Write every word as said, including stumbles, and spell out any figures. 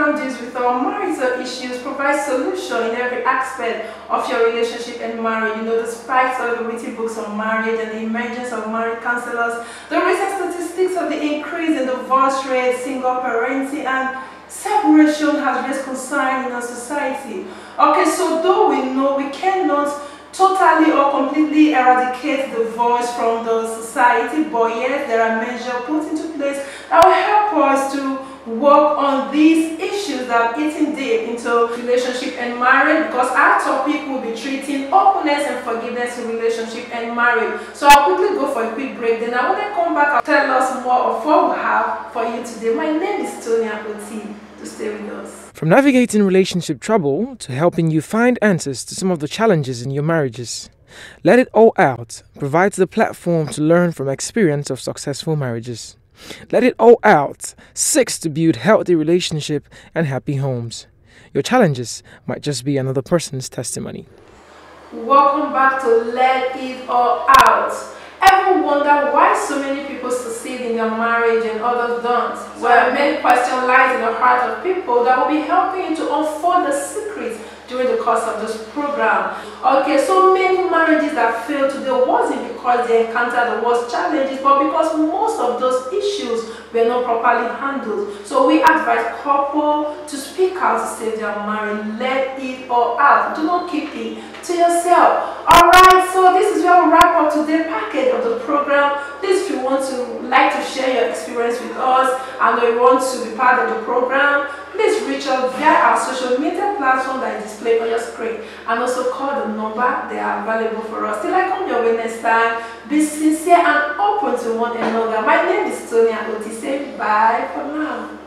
program deals with all marital issues, provides solution in every aspect of your relationship and marriage. You know, despite all the written books on marriage and the emergence of marriage counselors, the recent statistics of the increase in divorce rate, single parenting, and separation has raised concern in our society. Okay, so though we know we cannot totally or completely eradicate divorce from the society, but yes, there are measures put into place that will help us to work on these issues that are eating deep into relationship and marriage, because our topic will be treating openness and forgiveness in relationship and marriage. So I'll quickly go for a quick break, then I want to come back and tell us more of what we have for you today. My name is Tonya Oti. To stay with us. From navigating relationship trouble to helping you find answers to some of the challenges in your marriages, Let It All Out provides the platform to learn from experience of successful marriages. Let It All Out seeks to build healthy relationship and happy homes. Your challenges might just be another person's testimony. Welcome back to Let It All Out. Ever wonder why so many people succeed in their marriage and others don't? Well, many questions lies in the heart of people that will be helping you to unfold the secrets during the course of this program. Okay, so many marriages that fail today wasn't because they encountered the worst challenges, but because most of those issues were not properly handled. So we advise couples to speak out to save their marriage. Let it all out. Do not keep it to yourself. Alright, so this is where we wrap up today's package of the program. Please, if you want to like to share your experience with us and you want to be part of the program, please reach out via our social media platform that is displayed on your screen, and also call the number. They are available for us. Till I come your way next time, be sincere and open to one another. My name is Tonya Oti. Say bye for now.